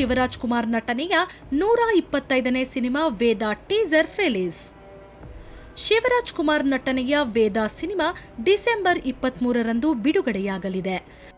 ಶಿವರಾಜ್ ಕುಮಾರ್ ನಟನೆಯ 125ನೇ cinema Veda teaser release. Shivaraj Kumar ನಟನೆಯ ವೇದ ಸಿನಿಮಾ ಡಿಸೆಂಬರ್ 23ರಂದು ಬಿಡುಗಡೆಯಾಗಲಿದೆ.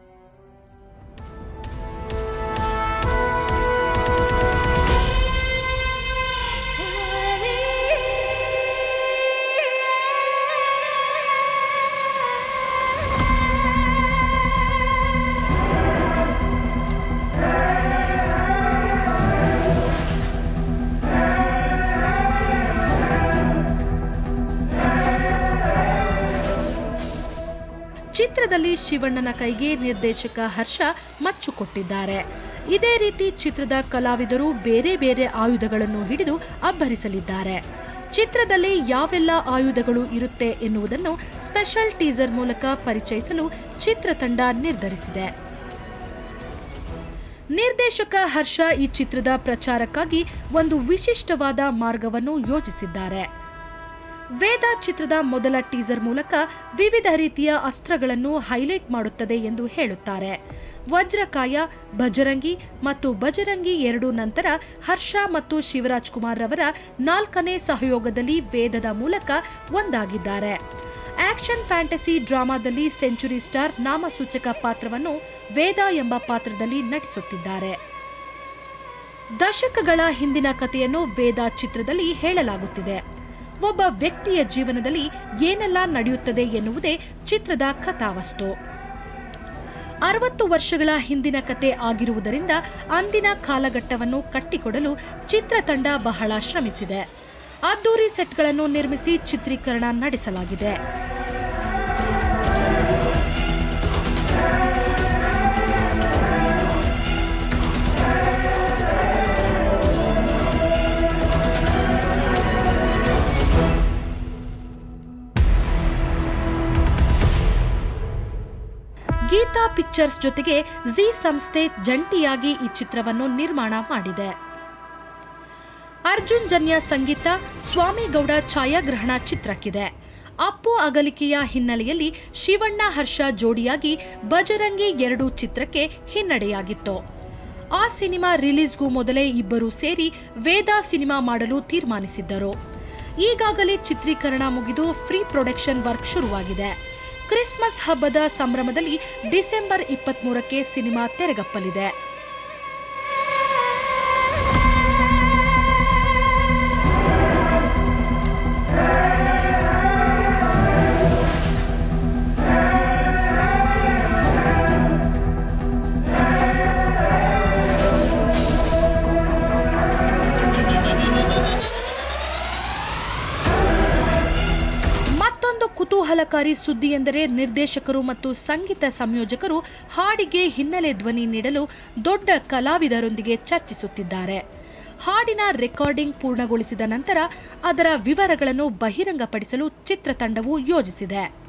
ಚಿತ್ರದಲ್ಲಿ ಶಿವಣ್ಣನ ಕೈಗೆ ನಿರ್ದೇಶಕ ಹರ್ಷ ಮಚ್ಚು ಕೊಟ್ಟಿದ್ದಾರೆ. ಇದೇ ರೀತಿ ಚಿತ್ರದ ಕಲಾವಿದರು ಬೇರೆ ಬೇರೆ ಆಯುಧಗಳನ್ನು ಹಿಡಿದು ಅಬ್ಬರಿಸಲಿದ್ದಾರೆ. ಚಿತ್ರದಲ್ಲಿ ಯಾವೆಲ್ಲ ಆಯುಧಗಳು ಇರುತ್ತೆ ಎನ್ನುವುದನ್ನು ಸ್ಪೆಷಲ್ ಟೀಸರ್ ಮೂಲಕ ಪರಿಚಯಿಸಲು ಚಿತ್ರತಂಡ ನಿರ್ಧರಿಸಿದೆ. ನಿರ್ದೇಶಕ ಹರ್ಷ ಈ ಚಿತ್ರದ ಪ್ರಚಾರಕ್ಕಾಗಿ ಒಂದು ವಿಶಿಷ್ಟವಾದ ಮಾರ್ಗವನ್ನು ಯೋಜಿಸಿದ್ದಾರೆ. ವೇದ ಚಿತ್ರದ ಮೊದಲ ಟೀಸರ್ ಮೂಲಕ ವಿವಿಧ ರೀತಿಯ ಅಸ್ತ್ರಗಳನ್ನು ಹೈಲೈಟ್ ಮಾಡುತ್ತದೆ ಎಂದು ಹೇಳುತ್ತಾರೆ. ವಜ್ರಕಾಯ, ಭಜರಂಗಿ ಮತ್ತು ಭಜರಂಗಿ 2 ನಂತರ ಹರ್ಷ ಮತ್ತು ಶಿವರಾಜ್ ಕುಮಾರ್ ರವರ 4ನೇ ಸಹಯೋಗದಲ್ಲಿ ವೇದದ ಮೂಲಕ ಒಂದಾಗಿದ್ದಾರೆ. ಆಕ್ಷನ್ ಫ್ಯಾಂಟಸಿ ಡ್ರಾಮಾದಲ್ಲಿ ಸೆಂಚುರಿ ಸ್ಟಾರ್ ನಾಮಸೂಚಕ ಪಾತ್ರವನ್ನು ವೇದ ಎಂಬ ಪಾತ್ರದಲ್ಲಿ ನಟಿಸುತ್ತಿದ್ದಾರೆ. ದಶಕಗಳ ಹಿಂದಿನ ಕಥೆಯನ್ನು ವೇದ ಚಿತ್ರದಲ್ಲಿ ಹೇಳಲಾಗುತ್ತಿದೆ. ಒಬ್ಬ ವ್ಯಕ್ತಿಯ ಜೀವನದಲ್ಲಿ ಏನೆಲ್ಲ ನಡೆಯುತ್ತದೆ ಎನ್ನುವುದೇ ಚಿತ್ರದ ಕಥಾವಸ್ತು. 60 ವರ್ಷಗಳ ಹಿಂದಿನ ಕತೆ ಆಗಿರುವುದರಿಂದ ಅಂದಿನ ಕಾಲಘಟ್ಟವನ್ನು ಕಟ್ಟಿಕೊಡಲು ಚಿತ್ರತಂಡ ಬಹಳ ಶ್ರಮಿಸಿದೆ. ಅದ್ದೂರಿ ಸೆಟ್ಗಳನ್ನು ನಿರ್ಮಿಸಿ ಚಿತ್ರೀಕರಣ ನಡೆಸಲಾಗಿದೆ. ಗೀತಾ ಪಿಕ್ಚರ್ಸ್ ಜೊತೆಗೆ ಜಿ ಸಂಸ್ಥೆ ಜಂಟಿಯಾಗಿ ಈ ಚಿತ್ರವನ್ನು ನಿರ್ಮಾಣ ಮಾಡಿದೆ. ಅರ್ಜುನ್ ಜನ್ಯ ಸಂಗೀತ, ಸ್ವಾಮಿಗೌಡ ಛಾಯಾಗ್ರಹಣ ಚಿತ್ರಕ್ಕಿದೆ. ಅಪ್ಪು ಅಗಲಿಕೆಯ ಹಿನ್ನೆಲೆಯಲ್ಲಿ ಶಿವಣ್ಣ ಹರ್ಷ ಜೋಡಿಯಾಗಿ ಭಜರಂಗಿ 2 ಚಿತ್ರಕ್ಕೆ ಹಿನ್ನಡೆಯಾಗಿತ್ತು. ಆ ಸಿನಿಮಾ ರಿಲೀಸ್ಗೂ ಮೊದಲೇ ಇಬ್ಬರು ಸೇರಿ ವೇದ ಸಿನಿಮಾ ಮಾಡಲು ತೀರ್ಮಾನಿಸಿದ್ದರು. ಈಗಾಗಲೇ ಚಿತ್ರೀಕರಣ ಮುಗಿದು ಫ್ರೀ ಪ್ರೊಡಕ್ಷನ್ ವರ್ಕ್ ಶುರುವಾಗಿದೆ. ಕ್ರಿಸ್ಮಸ್ ಹಬ್ಬದ ಸಂಭ್ರಮದಲ್ಲಿ ಡಿಸೆಂಬರ್ 23ಕ್ಕೆ ಸಿನಿಮಾ ತೆರೆಗಪ್ಪಲಿದೆ. ಕುತೂಹಲಕಾರಿ ಸುದ್ದಿ ಎಂದರೆ ನಿರ್ದೇಶಕರು ಮತ್ತು ಸಂಗೀತ ಸಂಯೋಜಕರು ಹಾಡಿಗೆ ಹಿನ್ನೆಲೆ ಧ್ವನಿ ನೀಡಲು ದೊಡ್ಡ ಕಲಾವಿದರೊಂದಿಗೆ ಚರ್ಚಿಸುತ್ತಿದ್ದಾರೆ. ಹಾಡಿನ ರೆಕಾರ್ಡಿಂಗ್ ಪೂರ್ಣಗೊಳಿಸಿದ ನಂತರ ಅದರ ವಿವರಗಳನ್ನು ಬಹಿರಂಗಪಡಿಸಲು ಚಿತ್ರತಂಡವು ಯೋಜಿಸಿದೆ.